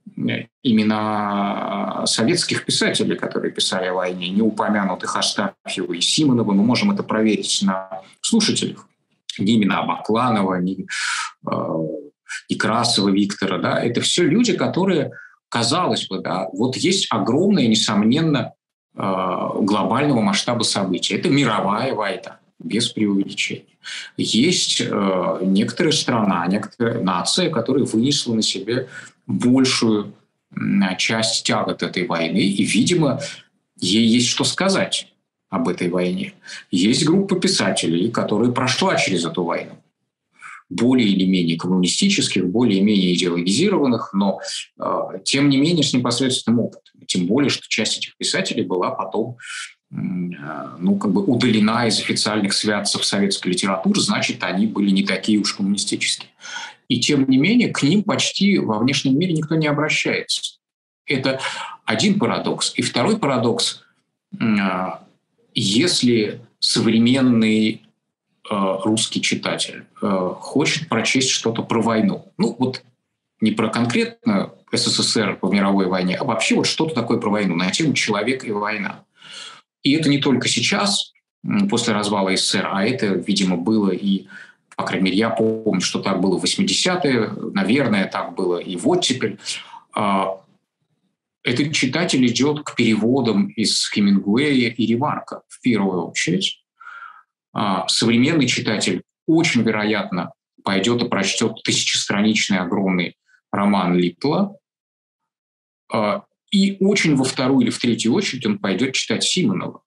имена советских писателей, которые писали о войне, не упомянутых Астафьева и Симонова. Мы можем это проверить на слушателях. Ни имена Бакланова, ни Некрасова Виктора, да, это все люди, которые, казалось бы, да, вот есть огромное, несомненно, глобального масштаба события. Это мировая война, без преувеличения. Есть э, некоторая страна, некоторая нация, которая вынесла на себе большую э, часть тягот этой войны, и, видимо, ей есть что сказать об этой войне. Есть группа писателей, которая прошла через эту войну. Более или менее коммунистических, более или менее идеологизированных, но э, тем не менее с непосредственным опытом. Тем более, что часть этих писателей была потом э, ну, как бы удалена из официальных святцев советской литературы, значит, они были не такие уж коммунистические. И тем не менее к ним почти во внешнем мире никто не обращается. Это один парадокс. И второй парадокс. Э, если современный русский читатель э, хочет прочесть что-то про войну. Ну, вот не про конкретно СССР в мировой войне, а вообще вот что-то такое про войну, на тему «Человек и война». И это не только сейчас, после развала СССР, а это, видимо, было и, по крайней мере, я помню, что так было в восьмидесятые, наверное, так было и в оттепель. Э, этот читатель идет к переводам из Хемингуэя и Реварка в первую очередь. Современный читатель очень вероятно пойдет и прочтет тысячестраничный огромный роман Литтла. И очень во вторую или в третью очередь он пойдет читать Симонова.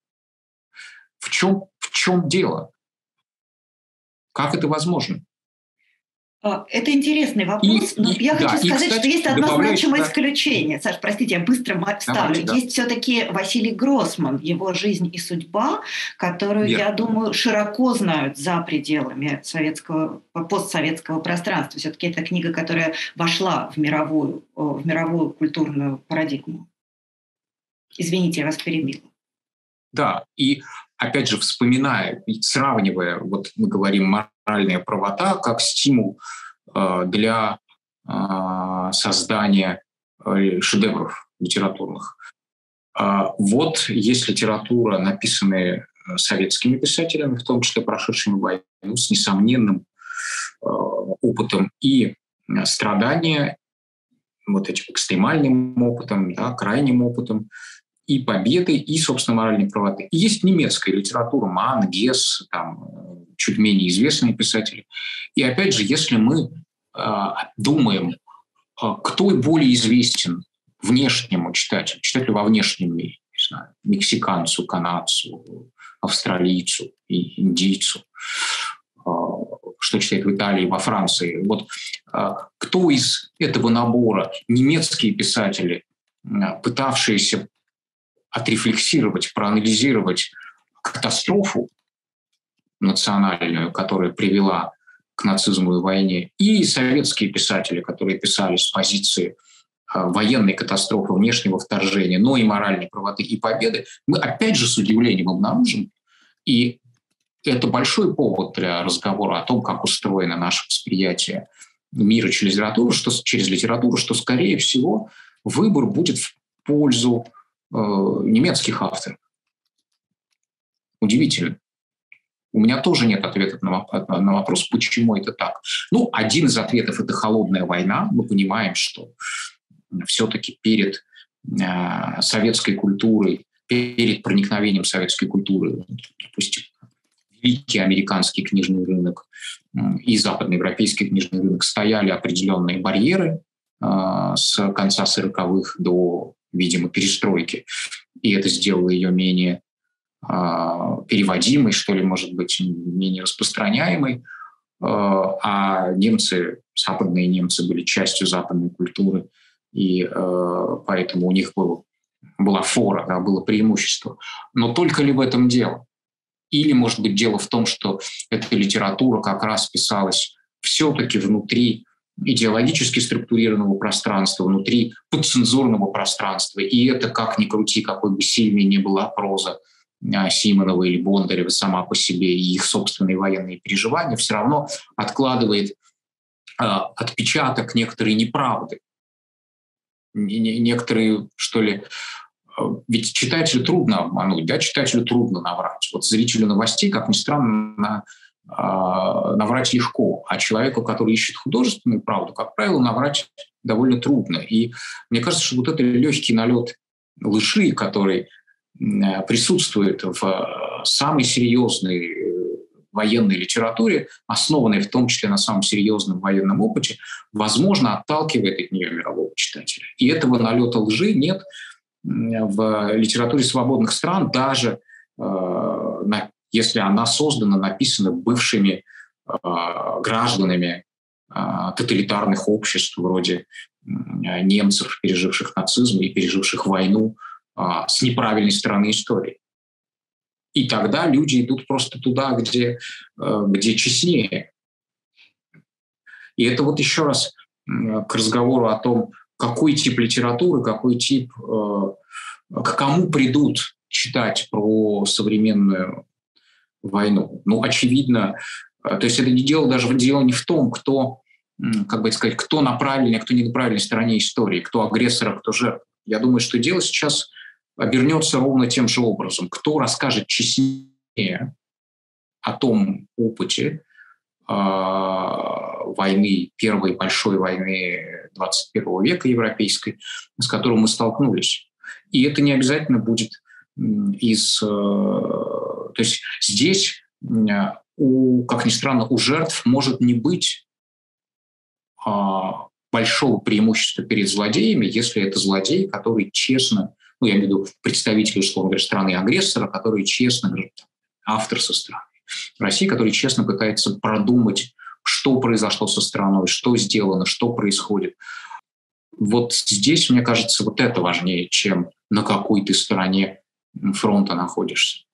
В чем, в чем дело? Как это возможно? Это интересный вопрос, и, но и, я да, хочу сказать, и, кстати, что есть одно значимое сюда... исключение. Саш, простите, я быстро вставлю. Давайте, да. Есть все-таки Василий Гроссман, его «Жизнь и судьба», которую, Верно. я думаю, широко знают за пределами советского, постсоветского пространства. Все-таки это книга, которая вошла в мировую, в мировую культурную парадигму. Извините, я вас перебила. Да, и опять же, вспоминая, сравнивая, вот мы говорим моральная правота как стимул э, для э, создания э, шедевров литературных. А вот есть литература, написанная советскими писателями, в том числе прошедшими войну, с несомненным э, опытом и страдания, вот этим экстремальным опытом, да, крайним опытом, и победы, и, собственно, моральной правоты. И есть немецкая литература, Манн, Гесс, там, чуть менее известные писатели. И, опять же, если мы э, думаем, э, кто более известен внешнему читателю, читателю во внешнем мире, не знаю, мексиканцу, канадцу, австралийцу и индийцу, э, что читает в Италии, во Франции. Вот э, кто из этого набора немецкие писатели, э, пытавшиеся отрефлексировать, проанализировать катастрофу национальную, которая привела к нацизму и войне, и советские писатели, которые писали с позиции э, военной катастрофы, внешнего вторжения, но и моральной правоты и победы, мы опять же с удивлением обнаружим, и это большой повод для разговора о том, как устроено наше восприятие мира через литературу, что, через литературу, что, скорее всего, выбор будет в пользу немецких авторов. Удивительно. У меня тоже нет ответа на вопрос, почему это так. Ну, один из ответов – это холодная война. Мы понимаем, что все-таки перед э, советской культурой, перед проникновением советской культуры, допустим, великий американский книжный рынок э, и западноевропейский книжный рынок стояли определенные барьеры э, с конца сороковых до, видимо, перестройки. И это сделало ее менее э, переводимой, что ли, может быть, менее распространяемой. Э, а немцы, западные немцы были частью западной культуры, и э, поэтому у них было, была фора, да, было преимущество. Но только ли в этом дело? Или, может быть, дело в том, что эта литература как раз писалась все-таки внутри идеологически структурированного пространства, внутри подцензурного пространства. И это, как ни крути, какой бы сильной ни была проза Симонова или Бондарева сама по себе и их собственные военные переживания, все равно откладывает э, отпечаток некоторой неправды. Некоторые, что ли, ведь читателю трудно обмануть, да, читателю трудно наврать. Вот зрителю новостей, как ни странно, наврать легко, а человеку, который ищет художественную правду, как правило, наврать довольно трудно. И мне кажется, что вот этот легкий налет лжи, который присутствует в самой серьезной военной литературе, основанной в том числе на самом серьезном военном опыте, возможно, отталкивает от нее мирового читателя. И этого налета лжи нет в литературе свободных стран, даже э, если она создана, написана бывшими э, гражданами э, тоталитарных обществ, вроде э, немцев, переживших нацизм и переживших войну э, с неправильной стороны истории. И тогда люди идут просто туда, где, э, где честнее. И это вот еще раз э, к разговору о том, какой тип литературы, какой тип, э, к кому придут читать про современную войну. Ну, очевидно, то есть это не дело даже дело не в том, кто, как бы сказать, кто на правильной, кто не на правильной стороне истории, кто агрессор, а кто жертва. Я думаю, что дело сейчас обернется ровно тем же образом. Кто расскажет честнее о том опыте э, войны, первой большой войны двадцать первого века европейской, с которой мы столкнулись. И это не обязательно будет из... Э, то есть здесь, у, как ни странно, у жертв может не быть э, большого преимущества перед злодеями, если это злодей, который честно, ну, я имею в виду представители, условно говоря, страны-агрессора, который честно, автор со стороны России, который честно пытается продумать, что произошло со страной, что сделано, что происходит. Вот здесь, мне кажется, вот это важнее, чем на какой ты стороне фронта находишься.